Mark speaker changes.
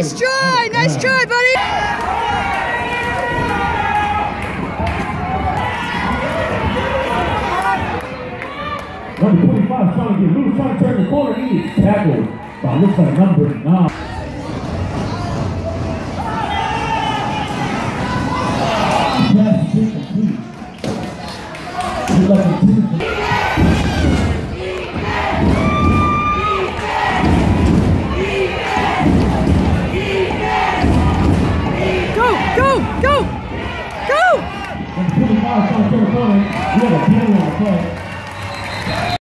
Speaker 1: Nice try, buddy.
Speaker 2: Number 25 trying to get loose, trying to turn the corner. He is tackled by looks like number 9. Pass is incomplete. He's like a 2.
Speaker 1: Go!
Speaker 2: Number 25 trying to turn the corner. We have a penalty on the play.